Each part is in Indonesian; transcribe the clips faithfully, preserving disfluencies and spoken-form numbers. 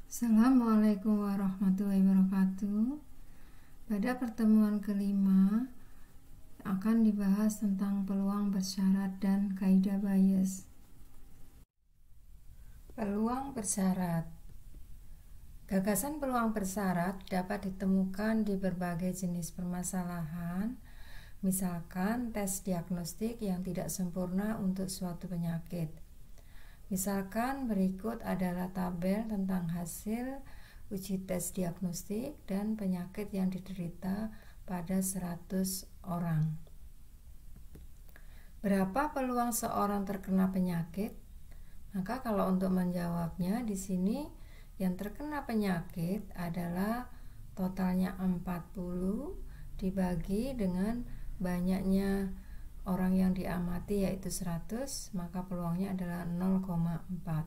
Assalamualaikum warahmatullahi wabarakatuh. Pada pertemuan kelima akan dibahas tentang peluang bersyarat dan kaidah Bayes. Peluang bersyarat. Gagasan peluang bersyarat dapat ditemukan di berbagai jenis permasalahan, misalkan tes diagnostik yang tidak sempurna untuk suatu penyakit. Misalkan berikut adalah tabel tentang hasil uji tes diagnostik dan penyakit yang diderita pada seratus orang. Berapa peluang seorang terkena penyakit? Maka kalau untuk menjawabnya di sini yang terkena penyakit adalah totalnya empat puluh dibagi dengan banyaknya orang yang diamati yaitu seratus, maka peluangnya adalah nol koma empat.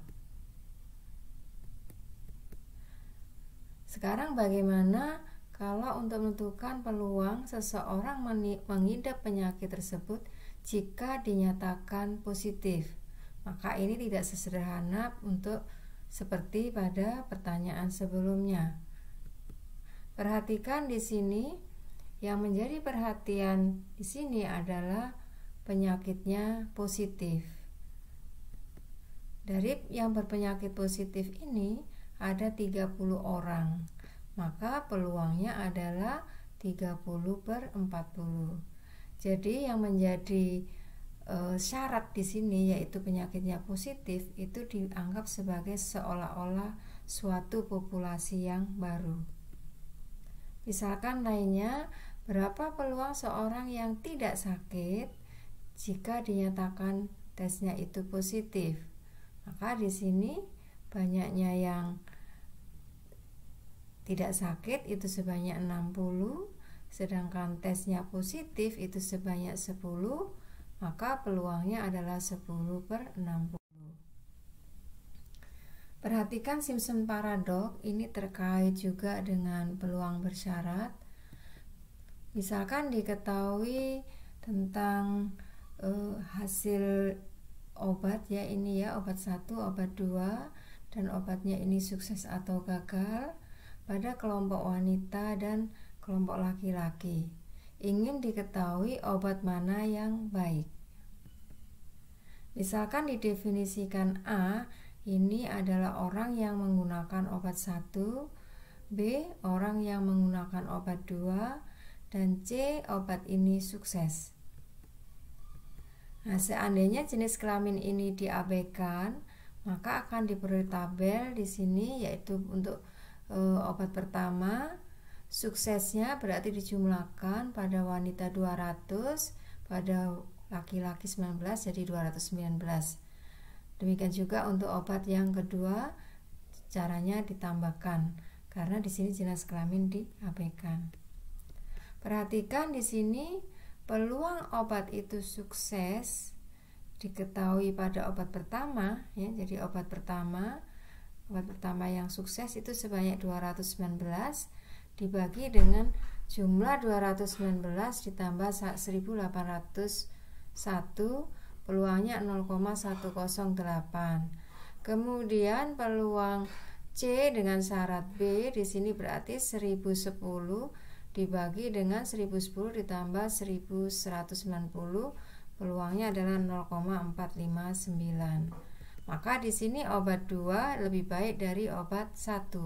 Sekarang bagaimana kalau untuk menentukan peluang seseorang mengidap penyakit tersebut jika dinyatakan positif? Maka ini tidak sesederhana untuk seperti pada pertanyaan sebelumnya. Perhatikan di sini, yang menjadi perhatian di sini adalah penyakitnya positif. Dari yang berpenyakit positif ini ada tiga puluh orang, maka peluangnya adalah tiga puluh per empat puluh. Jadi yang menjadi e, syarat di sini yaitu penyakitnya positif itu dianggap sebagai seolah-olah suatu populasi yang baru. Misalkan lainnya, berapa peluang seorang yang tidak sakit jika dinyatakan tesnya itu positif? Maka di sini banyaknya yang tidak sakit itu sebanyak enam puluh, sedangkan tesnya positif itu sebanyak sepuluh, maka peluangnya adalah sepuluh per enam puluh. Perhatikan Simpson paradox, ini terkait juga dengan peluang bersyarat. Misalkan diketahui tentang uh, hasil obat ya ini ya, obat satu, obat dua, dan obatnya ini sukses atau gagal pada kelompok wanita dan kelompok laki-laki. Ingin diketahui obat mana yang baik. Misalkan didefinisikan A, ini adalah orang yang menggunakan obat satu, B, orang yang menggunakan obat dua, dan C, obat ini sukses. Nah, seandainya jenis kelamin ini diabaikan, maka akan diperoleh tabel di sini yaitu untuk e, obat pertama suksesnya berarti dijumlahkan pada wanita dua ratus, pada laki-laki sembilan belas jadi dua ratus sembilan belas. Demikian juga untuk obat yang kedua caranya ditambahkan karena di sini jenis kelamin diabaikan. Perhatikan di sini peluang obat itu sukses diketahui pada obat pertama ya, jadi obat pertama obat pertama yang sukses itu sebanyak dua ratus sembilan belas dibagi dengan jumlah dua ratus sembilan belas ditambah seribu delapan ratus satu, peluangnya nol koma seratus delapan. Kemudian peluang C dengan syarat B di sini berarti seribu sepuluh dibagi dengan seribu sepuluh ditambah seribu seratus sembilan puluh, peluangnya adalah nol koma empat lima sembilan. Maka di sini obat dua lebih baik dari obat satu.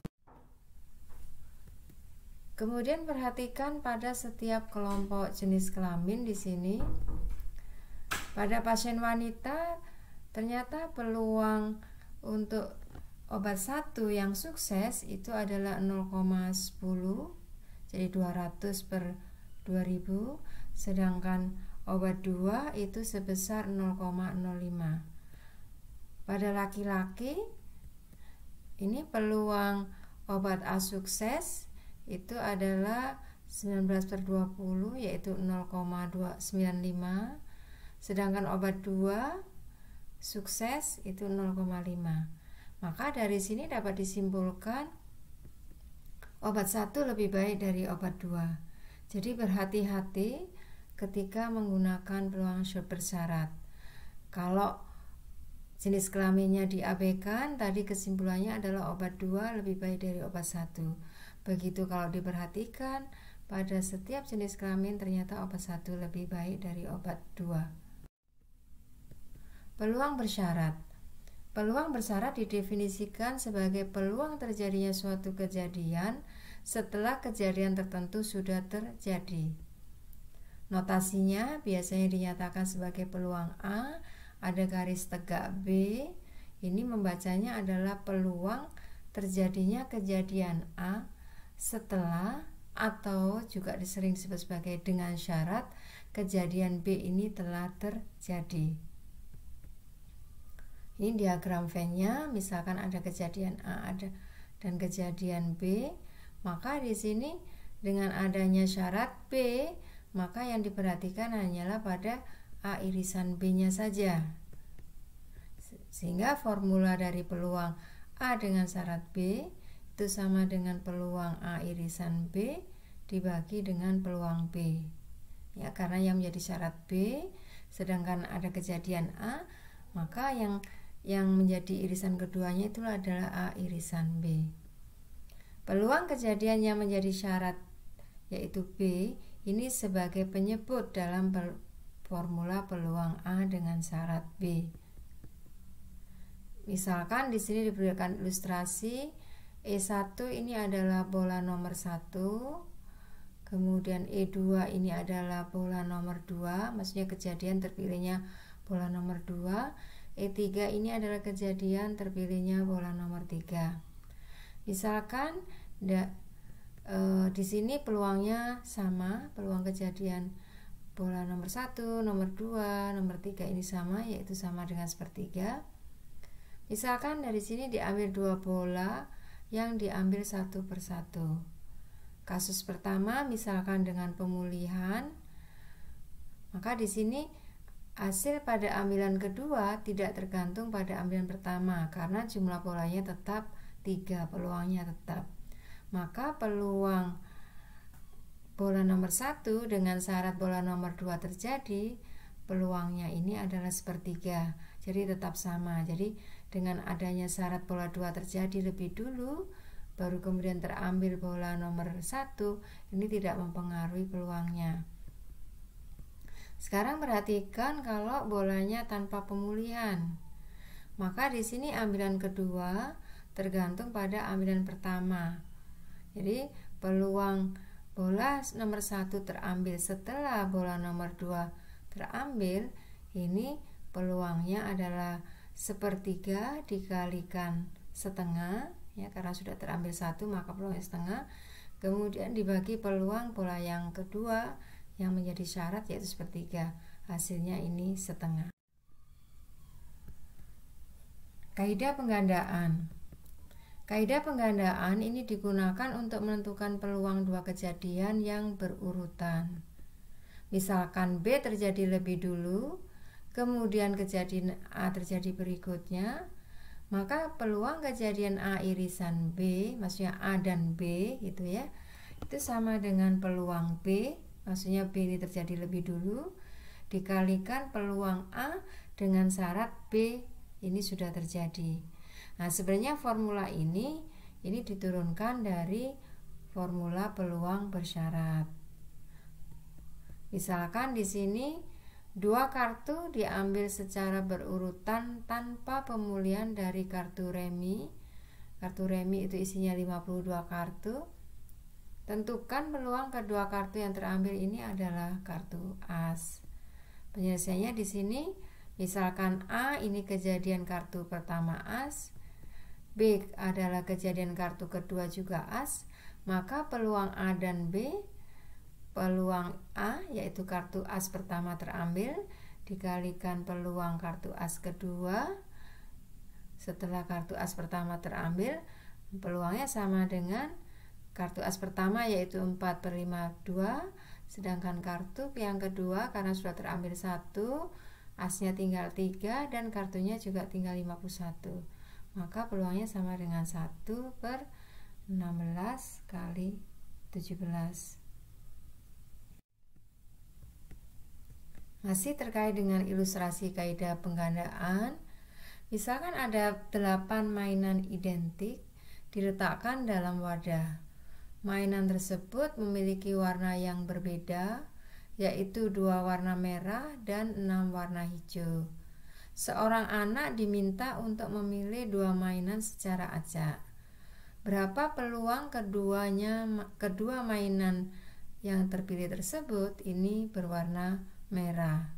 Kemudian perhatikan pada setiap kelompok jenis kelamin di sini. Pada pasien wanita ternyata peluang untuk obat satu yang sukses itu adalah nol koma sepuluh, jadi dua ratus per dua ribu, sedangkan obat dua itu sebesar nol koma nol lima. Pada laki-laki ini peluang obat A sukses itu adalah sembilan belas per dua puluh yaitu nol koma dua sembilan lima, sedangkan obat dua sukses itu nol koma lima. Maka dari sini dapat disimpulkan obat satu lebih baik dari obat dua. Jadi berhati-hati ketika menggunakan peluang bersyarat. Kalau jenis kelaminnya diabaikan, tadi kesimpulannya adalah obat dua lebih baik dari obat satu. Begitu kalau diperhatikan, pada setiap jenis kelamin ternyata obat satu lebih baik dari obat dua. Peluang bersyarat. Peluang bersyarat didefinisikan sebagai peluang terjadinya suatu kejadian setelah kejadian tertentu sudah terjadi. Notasinya biasanya dinyatakan sebagai peluang A, ada garis tegak B. Ini membacanya adalah peluang terjadinya kejadian A setelah, atau juga disering disebut sebagai dengan syarat kejadian B ini telah terjadi. Ini diagram Venn-nya, misalkan ada kejadian A ada dan kejadian B, maka di sini dengan adanya syarat B, maka yang diperhatikan hanyalah pada A irisan B-nya saja. Sehingga formula dari peluang A dengan syarat B itu sama dengan peluang A irisan B dibagi dengan peluang B. Ya, karena yang menjadi syarat B, sedangkan ada kejadian A, maka yang yang menjadi irisan keduanya itu adalah A irisan B. Peluang kejadian yang menjadi syarat yaitu B ini sebagai penyebut dalam formula peluang A dengan syarat B. Misalkan di sini diberikan ilustrasi E satu ini adalah bola nomor satu, kemudian E dua ini adalah bola nomor dua, maksudnya kejadian terpilihnya bola nomor dua. E tiga ini adalah kejadian terpilihnya bola nomor tiga. Misalkan da, e, di sini peluangnya sama, peluang kejadian bola nomor satu, nomor dua, nomor tiga ini sama, yaitu sama dengan sepertiga. Misalkan dari sini diambil dua bola yang diambil satu per satu. Kasus pertama misalkan dengan pemulihan, maka di sini hasil pada ambilan kedua tidak tergantung pada ambilan pertama karena jumlah bolanya tetap tiga, peluangnya tetap. Maka peluang bola nomor satu dengan syarat bola nomor dua terjadi, peluangnya ini adalah sepertiga, jadi tetap sama. Jadi dengan adanya syarat bola dua terjadi lebih dulu, baru kemudian terambil bola nomor satu, ini tidak mempengaruhi peluangnya. Sekarang perhatikan kalau bolanya tanpa pemulihan, maka di sini ambilan kedua tergantung pada ambilan pertama. Jadi peluang bola nomor satu terambil setelah bola nomor dua terambil, ini peluangnya adalah sepertiga dikalikan setengah, ya karena sudah terambil satu maka peluangnya setengah, kemudian dibagi peluang bola yang kedua yang menjadi syarat yaitu sepertiga, hasilnya ini setengah. Kaidah penggandaan. Kaidah penggandaan ini digunakan untuk menentukan peluang dua kejadian yang berurutan. Misalkan B terjadi lebih dulu, kemudian kejadian A terjadi berikutnya, maka peluang kejadian A irisan B, maksudnya A dan B gitu ya, itu sama dengan peluang B, maksudnya B ini terjadi lebih dulu, dikalikan peluang A dengan syarat B ini sudah terjadi. Nah, sebenarnya formula ini ini diturunkan dari formula peluang bersyarat. Misalkan di sini dua kartu diambil secara berurutan tanpa pemulihan dari kartu remi. Kartu remi itu isinya lima puluh dua kartu. Tentukan peluang kedua kartu yang terambil ini adalah kartu as. Penyelesaiannya di sini, misalkan A ini kejadian kartu pertama as, B adalah kejadian kartu kedua juga as, maka peluang A dan B, peluang A yaitu kartu as pertama terambil dikalikan peluang kartu as kedua setelah kartu as pertama terambil, peluangnya sama dengan kartu as pertama yaitu empat per lima puluh dua, sedangkan kartu yang kedua karena sudah terambil satu, asnya tinggal tiga dan kartunya juga tinggal lima puluh satu, maka peluangnya sama dengan satu per enam belas kali tujuh belas. Masih terkait dengan ilustrasi kaidah penggandaan, Misalkan ada delapan mainan identik diletakkan dalam wadah. Mainan tersebut memiliki warna yang berbeda, yaitu dua warna merah dan enam warna hijau. Seorang anak diminta untuk memilih dua mainan secara acak. Berapa peluang keduanya kedua mainan yang terpilih tersebut ini berwarna merah?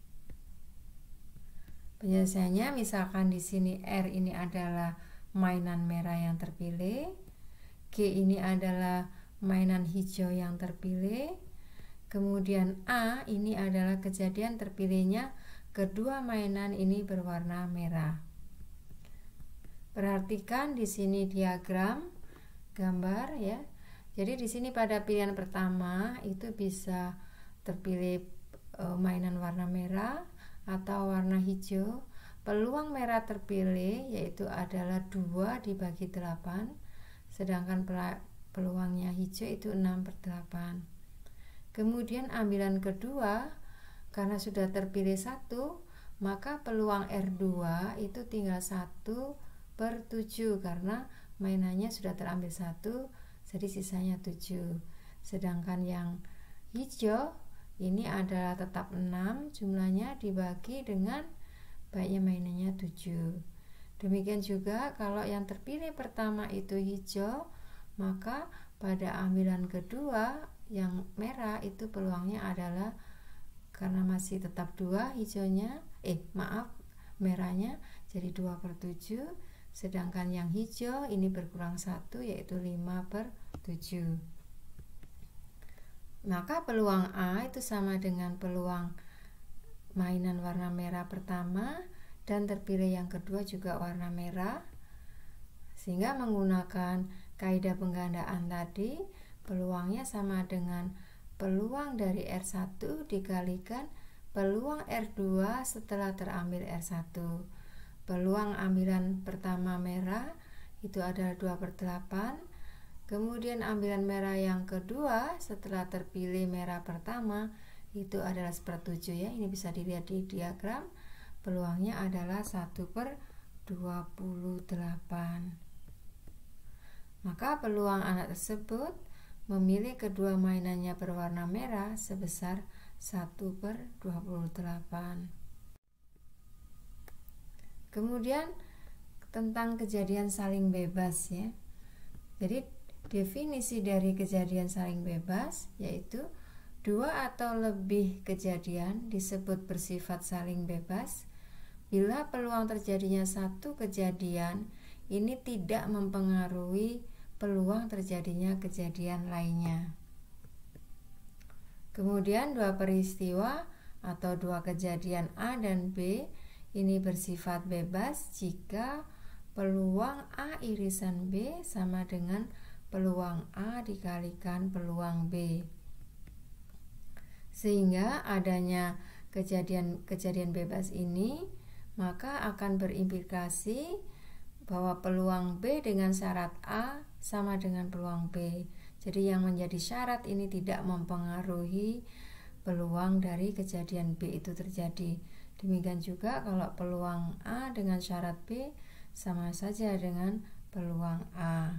Penyelesaiannya, misalkan di sini R ini adalah mainan merah yang terpilih, G ini adalah mainan hijau yang terpilih, kemudian A ini adalah kejadian terpilihnya kedua mainan ini berwarna merah. Perhatikan di sini diagram gambar ya. Jadi di sini pada pilihan pertama itu bisa terpilih e, mainan warna merah atau warna hijau. Peluang merah terpilih yaitu adalah dua dibagi delapan, sedangkan peluangnya hijau itu enam per delapan. Kemudian ambilan kedua, karena sudah terpilih satu, maka peluang R dua itu tinggal satu per tujuh, karena mainannya sudah terambil satu, jadi sisanya tujuh. Sedangkan yang hijau ini adalah tetap enam jumlahnya dibagi dengan baiknya mainannya tujuh. Demikian juga kalau yang terpilih pertama itu hijau, maka pada ambilan kedua yang merah itu peluangnya adalah, karena masih tetap dua hijaunya, eh maaf merahnya, jadi dua per tujuh, sedangkan yang hijau ini berkurang satu yaitu lima per tujuh. Maka peluang A itu sama dengan peluang mainan warna merah pertama dan terpilih yang kedua juga warna merah. Sehingga menggunakan kaidah penggandaan tadi, peluangnya sama dengan peluang dari R satu dikalikan peluang R dua setelah terambil R satu. Peluang ambilan pertama merah itu adalah dua per delapan. Kemudian ambilan merah yang kedua setelah terpilih merah pertama itu adalah sepertujuh ya. Ini bisa dilihat di diagram. Peluangnya adalah satu per dua puluh delapan. Maka peluang anak tersebut memilih kedua mainannya berwarna merah sebesar satu per dua puluh delapan. Kemudian tentang kejadian saling bebas ya. Jadi definisi dari kejadian saling bebas yaitu dua atau lebih kejadian disebut bersifat saling bebas bila peluang terjadinya satu kejadian ini tidak mempengaruhi peluang terjadinya kejadian lainnya. Kemudian dua peristiwa atau dua kejadian A dan B ini bersifat bebas jika peluang A irisan B sama dengan peluang A dikalikan peluang B. Sehingga adanya kejadian-kejadian bebas ini maka akan berimplikasi bahwa peluang B dengan syarat A sama dengan peluang B. Jadi yang menjadi syarat ini tidak mempengaruhi peluang dari kejadian B itu terjadi. Demikian juga kalau peluang A dengan syarat B sama saja dengan peluang A.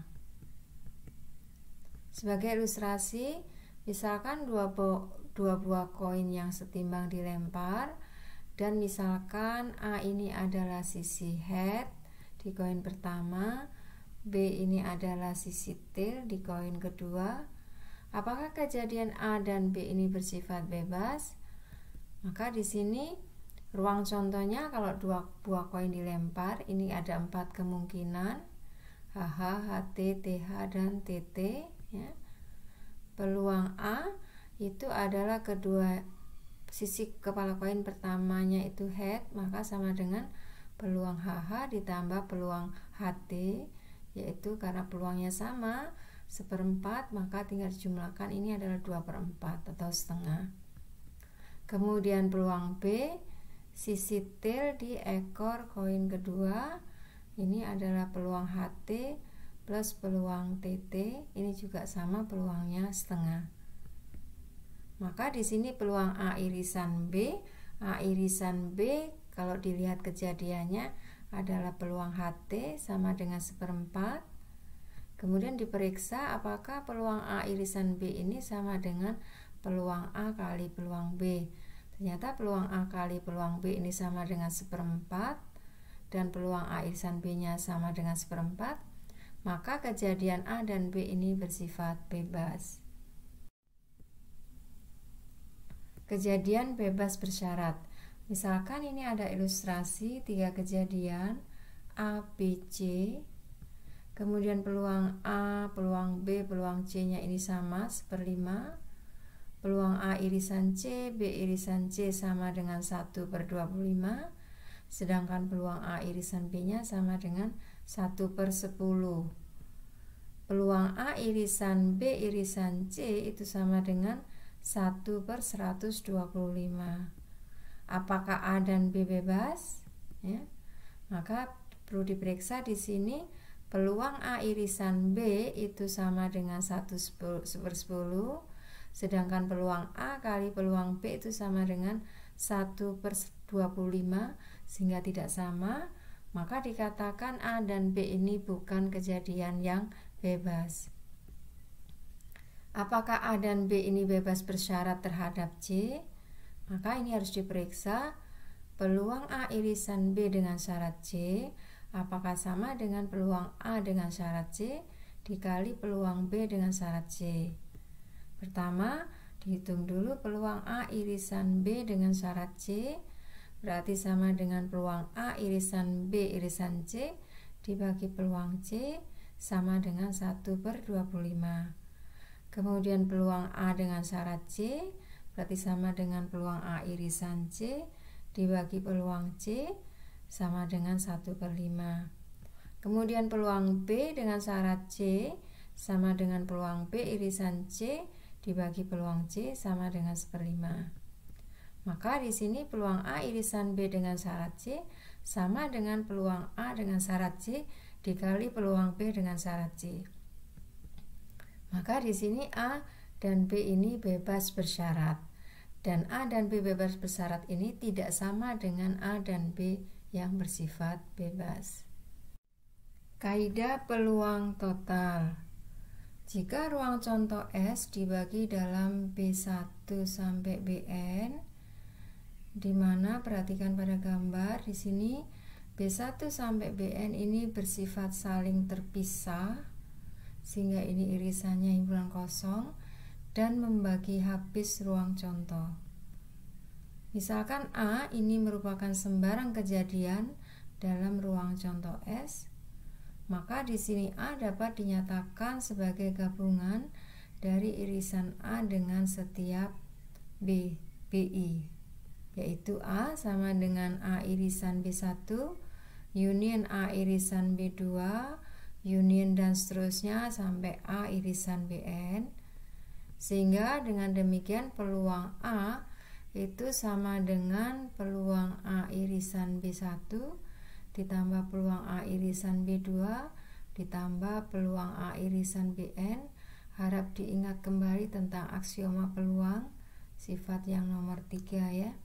Sebagai ilustrasi, misalkan dua, bu- dua buah koin yang setimbang dilempar, dan misalkan A ini adalah sisi head di koin pertama, B ini adalah sisi tail di koin kedua. Apakah kejadian A dan B ini bersifat bebas? Maka di sini ruang contohnya kalau dua buah koin dilempar, ini ada empat kemungkinan, H H, H T, T H, dan T T ya. Peluang A itu adalah kedua sisi kepala koin pertamanya itu head, maka sama dengan peluang H H ditambah peluang H T, yaitu karena peluangnya sama seperempat maka tinggal dijumlahkan, ini adalah dua per empat atau setengah. Kemudian peluang B sisi tail di ekor koin kedua, ini adalah peluang H T plus peluang T T, ini juga sama peluangnya setengah. Maka di sini peluang A irisan B, A irisan B kalau dilihat kejadiannya adalah peluang H T sama dengan seperempat. Kemudian diperiksa apakah peluang A irisan B ini sama dengan peluang A kali peluang B. Ternyata peluang A kali peluang B ini sama dengan seperempat dan peluang A irisan B nya sama dengan seperempat. Maka kejadian A dan B ini bersifat bebas. Kejadian bebas bersyarat. Misalkan ini ada ilustrasi tiga kejadian A, B, C. Kemudian peluang A, peluang B, peluang C-nya ini sama seperlima. Peluang A irisan C, B irisan C sama dengan satu per dua puluh lima. Sedangkan peluang A irisan B-nya sama dengan satu per sepuluh. Peluang A irisan B irisan C itu sama dengan satu per seratus dua puluh lima. Apakah A dan B bebas? Ya. Maka perlu diperiksa di sini peluang A irisan B itu sama dengan satu per sepuluh, sedangkan peluang A kali peluang B itu sama dengan satu per dua puluh lima, sehingga tidak sama. Maka dikatakan A dan B ini bukan kejadian yang bebas. Apakah A dan B ini bebas bersyarat terhadap C? Maka ini harus diperiksa peluang A irisan B dengan syarat C apakah sama dengan peluang A dengan syarat C dikali peluang B dengan syarat C. Pertama, dihitung dulu peluang A irisan B dengan syarat C, berarti sama dengan peluang A irisan B irisan C dibagi peluang C sama dengan satu per dua puluh lima. Kemudian peluang A dengan syarat C berarti sama dengan peluang A irisan C dibagi peluang C sama dengan satu per lima. Kemudian peluang B dengan syarat C sama dengan peluang B irisan C dibagi peluang C sama dengan seperlima. Maka di sini peluang A irisan B dengan syarat C sama dengan peluang A dengan syarat C dikali peluang B dengan syarat C. Maka di sini A dan B ini bebas bersyarat. Dan A dan B bebas bersyarat ini tidak sama dengan A dan B yang bersifat bebas. Kaidah peluang total. Jika ruang contoh S dibagi dalam B satu sampai B N, di mana perhatikan pada gambar di sini B satu sampai B N ini bersifat saling terpisah, sehingga ini irisannya himpunan kosong dan membagi habis ruang contoh. Misalkan A ini merupakan sembarang kejadian dalam ruang contoh S, maka di sini A dapat dinyatakan sebagai gabungan dari irisan A dengan setiap B, BI, yaitu A sama dengan A irisan B satu, union A irisan B dua, union dan seterusnya sampai A irisan B N. Sehingga dengan demikian peluang A itu sama dengan peluang A irisan B satu ditambah peluang A irisan B dua ditambah peluang A irisan B N. Harap diingat kembali tentang aksioma peluang, sifat yang nomor tiga ya.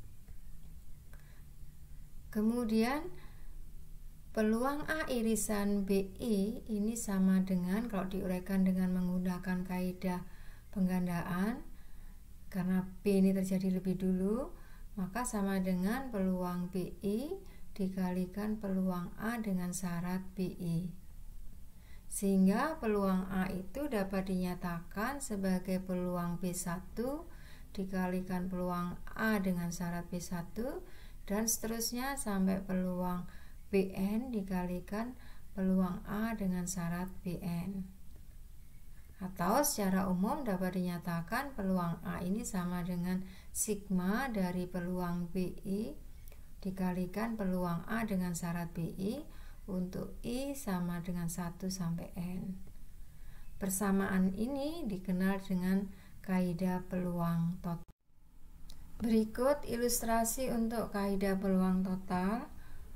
Kemudian peluang A irisan B I ini sama dengan, kalau diuraikan dengan menggunakan kaidah penggandaan, karena B ini terjadi lebih dulu, maka sama dengan peluang B I dikalikan peluang A dengan syarat B I. Sehingga peluang A itu dapat dinyatakan sebagai peluang B satu dikalikan peluang A dengan syarat B satu, dan seterusnya sampai peluang B N dikalikan peluang A dengan syarat B N. Atau secara umum dapat dinyatakan peluang A ini sama dengan sigma dari peluang B I dikalikan peluang A dengan syarat B I untuk I sama dengan satu sampai N. Persamaan ini dikenal dengan kaidah peluang total. Berikut ilustrasi untuk kaidah peluang total.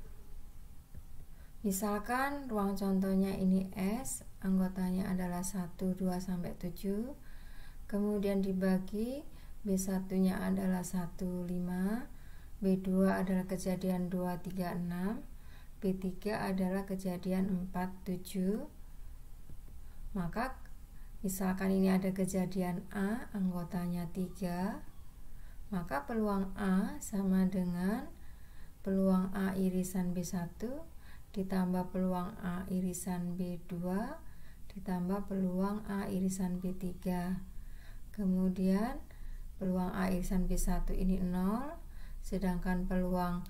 Misalkan ruang contohnya ini S, anggotanya adalah satu, dua, sampai tujuh. Kemudian dibagi, B satu nya adalah satu, lima, B dua adalah kejadian dua, tiga, enam, B tiga adalah kejadian empat, tujuh. Maka misalkan ini ada kejadian A, anggotanya tiga, maka peluang A sama dengan peluang A irisan B satu ditambah peluang A irisan B dua ditambah peluang A irisan B tiga. Kemudian peluang A irisan B satu ini nol, sedangkan peluang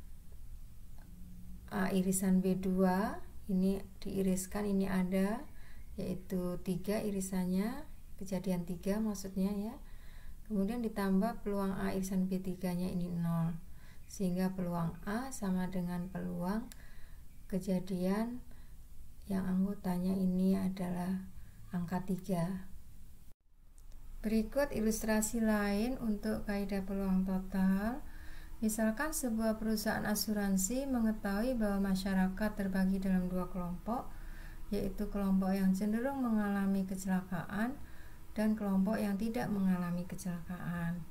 A irisan B dua ini diiriskan, ini ada, yaitu tiga irisannya, kejadian tiga maksudnya ya. Kemudian ditambah peluang A irisan B tiga nya ini nol, sehingga peluang A sama dengan peluang kejadian yang anggotanya ini adalah angka tiga. Berikut ilustrasi lain untuk kaidah peluang total. Misalkan sebuah perusahaan asuransi mengetahui bahwa masyarakat terbagi dalam dua kelompok, yaitu kelompok yang cenderung mengalami kecelakaan dan kelompok yang tidak mengalami kecelakaan.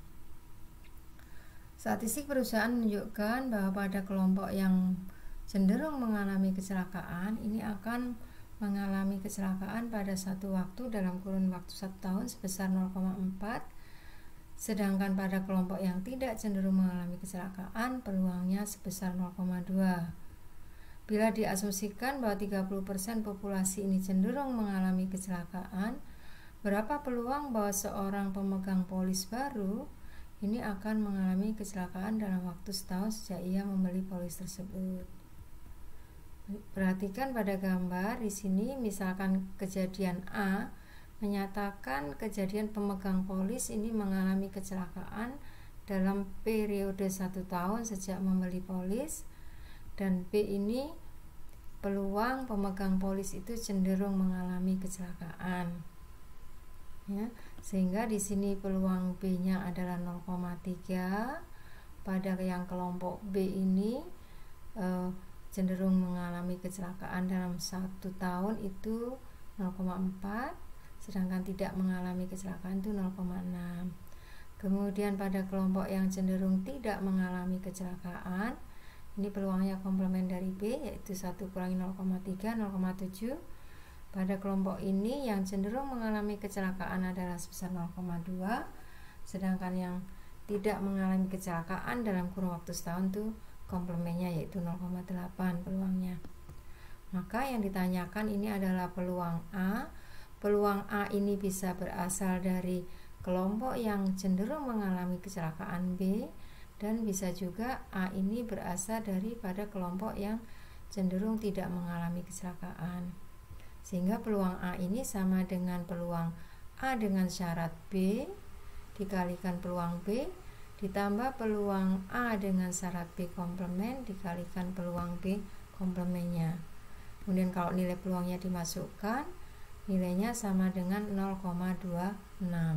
Statistik perusahaan menunjukkan bahwa pada kelompok yang cenderung mengalami kecelakaan ini akan mengalami kecelakaan pada satu waktu dalam kurun waktu satu tahun sebesar nol koma empat, sedangkan pada kelompok yang tidak cenderung mengalami kecelakaan peluangnya sebesar nol koma dua. Bila diasumsikan bahwa tiga puluh persen populasi ini cenderung mengalami kecelakaan, berapa peluang bahwa seorang pemegang polis baru ini akan mengalami kecelakaan dalam waktu setahun sejak ia membeli polis tersebut? Perhatikan pada gambar di sini, misalkan kejadian A menyatakan kejadian pemegang polis ini mengalami kecelakaan dalam periode satu tahun sejak membeli polis, dan B ini peluang pemegang polis itu cenderung mengalami kecelakaan. Ya, sehingga di sini peluang B-nya adalah nol koma tiga. Pada yang kelompok B ini eh, cenderung mengalami kecelakaan dalam satu tahun itu nol koma empat, sedangkan tidak mengalami kecelakaan itu nol koma enam. Kemudian pada kelompok yang cenderung tidak mengalami kecelakaan, ini peluangnya komplement dari B, yaitu satu kurangi nol koma tiga, nol koma tujuh. Pada kelompok ini yang cenderung mengalami kecelakaan adalah sebesar nol koma dua, sedangkan yang tidak mengalami kecelakaan dalam kurun waktu setahun itu komplemennya yaitu nol koma delapan peluangnya. Maka yang ditanyakan ini adalah peluang A. Peluang A ini bisa berasal dari kelompok yang cenderung mengalami kecelakaan B, dan bisa juga A ini berasal daripada kelompok yang cenderung tidak mengalami kecelakaan. Sehingga peluang A ini sama dengan peluang A dengan syarat B dikalikan peluang B ditambah peluang A dengan syarat B komplement dikalikan peluang B komplemennya. Kemudian kalau nilai peluangnya dimasukkan, nilainya sama dengan nol koma dua enam.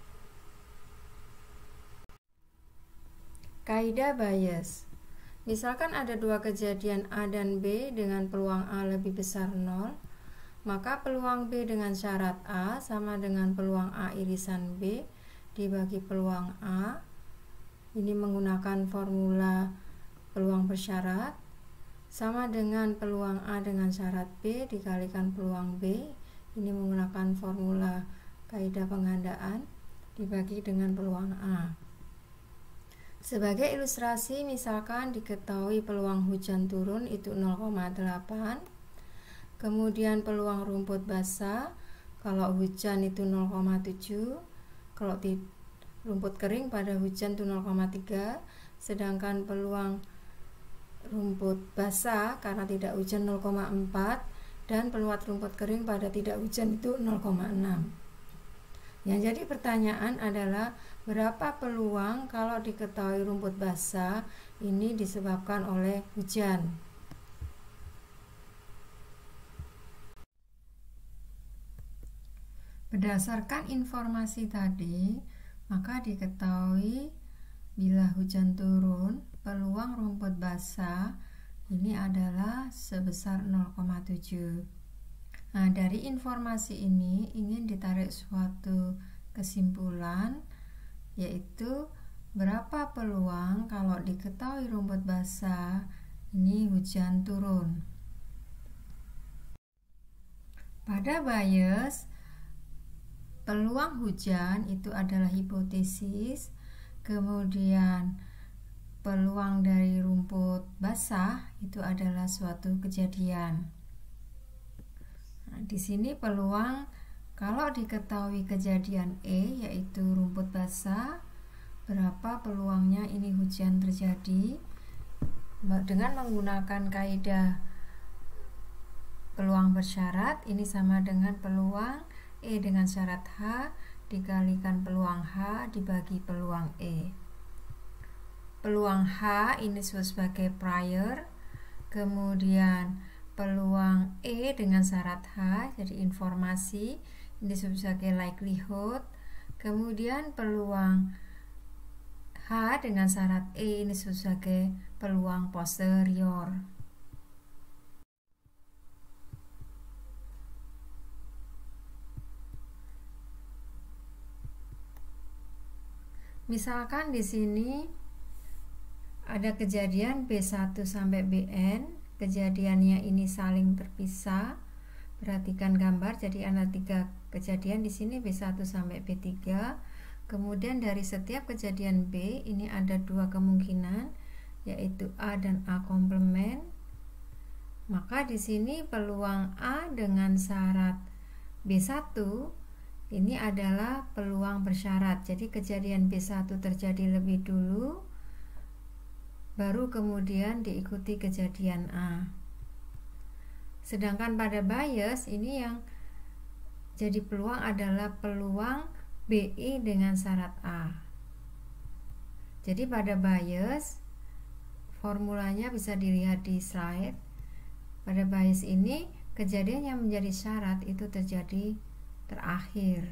Kaidah Bayes. Misalkan ada dua kejadian A dan B dengan peluang A lebih besar nol, maka peluang B dengan syarat A sama dengan peluang A irisan B dibagi peluang A. Ini menggunakan formula peluang bersyarat, sama dengan peluang A dengan syarat B dikalikan peluang B. Ini menggunakan formula kaidah penggandaan dibagi dengan peluang A. Sebagai ilustrasi, misalkan diketahui peluang hujan turun itu nol koma delapan. Kemudian peluang rumput basah kalau hujan itu nol koma tujuh, kalau rumput kering pada hujan itu nol koma tiga, sedangkan peluang rumput basah karena tidak hujan nol koma empat, dan peluang rumput kering pada tidak hujan itu nol koma enam. Yang jadi pertanyaan adalah berapa peluang kalau diketahui rumput basah ini disebabkan oleh hujan. Berdasarkan informasi tadi, maka diketahui bila hujan turun, peluang rumput basah ini adalah sebesar nol koma tujuh. Nah, dari informasi ini ingin ditarik suatu kesimpulan, yaitu berapa peluang kalau diketahui rumput basah ini hujan turun. Pada bias, peluang hujan itu adalah hipotesis, kemudian peluang dari rumput basah itu adalah suatu kejadian. Nah, di sini peluang kalau diketahui kejadian E yaitu rumput basah, berapa peluangnya ini hujan terjadi? Dengan menggunakan kaidah peluang bersyarat, ini sama dengan peluang E dengan syarat H dikalikan peluang H dibagi peluang E. Peluang H ini disebut sebagai prior, kemudian peluang E dengan syarat H jadi informasi, ini disebut sebagai likelihood, kemudian peluang H dengan syarat E ini disebut sebagai peluang posterior. Misalkan di sini ada kejadian B satu sampai B N, kejadiannya ini saling terpisah. Perhatikan gambar, jadi ada tiga kejadian di sini B satu sampai B tiga. Kemudian dari setiap kejadian B ini ada dua kemungkinan, yaitu A dan A komplement. Maka di sini peluang A dengan syarat B satu ini adalah peluang bersyarat. Jadi kejadian B satu terjadi lebih dulu, baru kemudian diikuti kejadian A. Sedangkan pada bias ini yang jadi peluang adalah peluang B I dengan syarat A. Jadi pada bias formulanya bisa dilihat di slide. Pada bias ini kejadian yang menjadi syarat itu terjadi terakhir.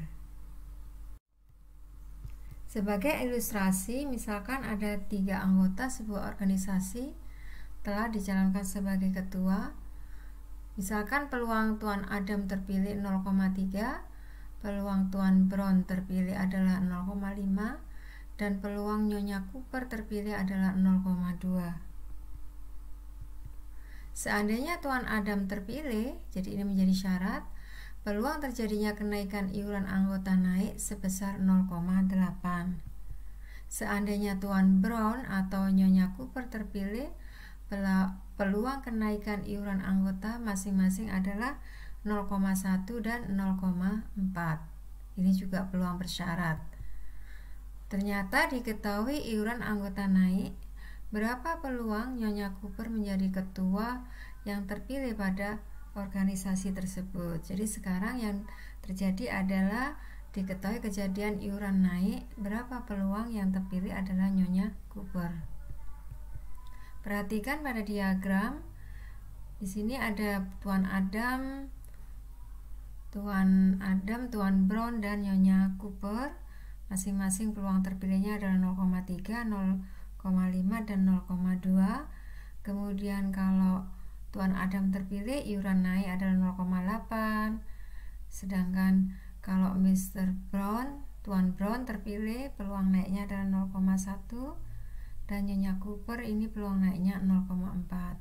Sebagai ilustrasi, misalkan ada tiga anggota sebuah organisasi telah dicalonkan sebagai ketua. Misalkan peluang Tuan Adam terpilih nol koma tiga, peluang Tuan Brown terpilih adalah nol koma lima, dan peluang Nyonya Cooper terpilih adalah nol koma dua. Seandainya Tuan Adam terpilih, jadi ini menjadi syarat, peluang terjadinya kenaikan iuran anggota naik sebesar nol koma delapan. Seandainya Tuan Brown atau Nyonya Cooper terpilih, peluang kenaikan iuran anggota masing-masing adalah nol koma satu dan nol koma empat. Ini juga peluang bersyarat. Ternyata diketahui iuran anggota naik, berapa peluang Nyonya Cooper menjadi ketua yang terpilih pada organisasi tersebut. Jadi sekarang yang terjadi adalah diketahui kejadian iuran naik, berapa peluang yang terpilih adalah Nyonya Cooper. Perhatikan pada diagram. Di sini ada Tuan Adam, Tuan Adam, Tuan Brown dan Nyonya Cooper. Masing-masing peluang terpilihnya adalah nol koma tiga, nol koma lima dan nol koma dua. Kemudian kalau Tuan Adam terpilih, iuran naik adalah nol koma delapan. Sedangkan kalau mister Brown, Tuan Brown terpilih, peluang naiknya adalah nol koma satu. Dan Nyonya Cooper ini peluang naiknya nol koma empat.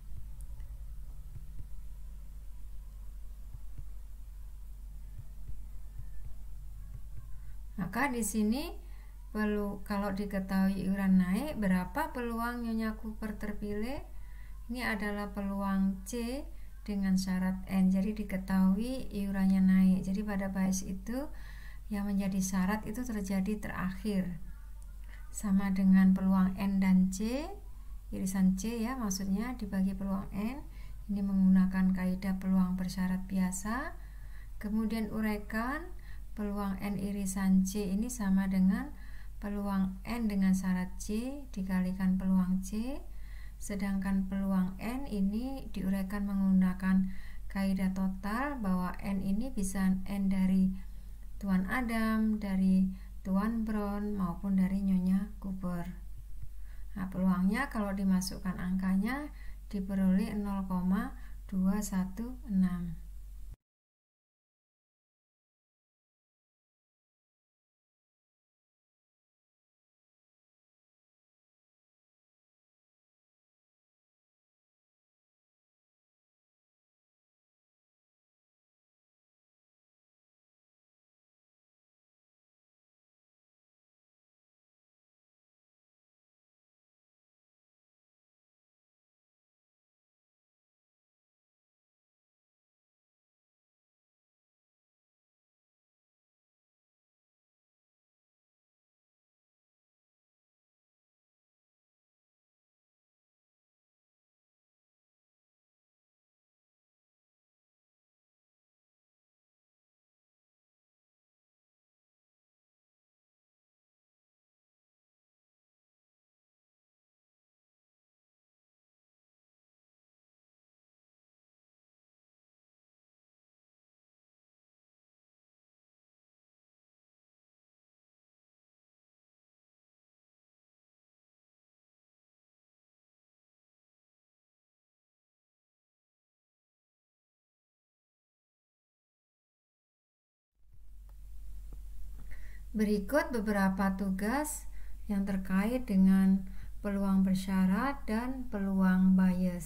Maka di sini perlu, kalau diketahui iuran naik, berapa peluang Nyonya Cooper terpilih? Ini adalah peluang C dengan syarat N. Jadi diketahui iurannya naik. Jadi pada bias itu yang menjadi syarat itu terjadi terakhir. Sama dengan peluang N dan C, irisan C ya maksudnya dibagi peluang N. Ini menggunakan kaidah peluang bersyarat biasa. Kemudian uraikan, peluang N irisan C ini sama dengan peluang N dengan syarat C dikalikan peluang C. Sedangkan peluang N ini diuraikan menggunakan kaidah total, bahwa N ini bisa N dari Tuan Adam, dari Tuan Brown maupun dari Nyonya Cooper. Nah, peluangnya kalau dimasukkan angkanya diperoleh nol koma dua satu enam. Berikut beberapa tugas yang terkait dengan peluang bersyarat dan peluang bias.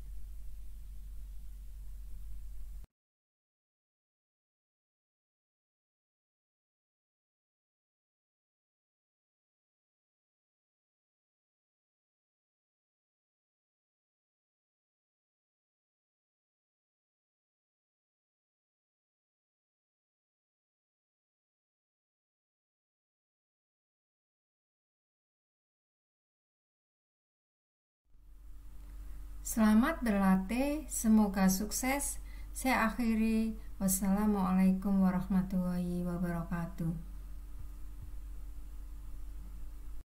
Selamat berlatih, semoga sukses. Saya akhiri. Wassalamualaikum warahmatullahi wabarakatuh.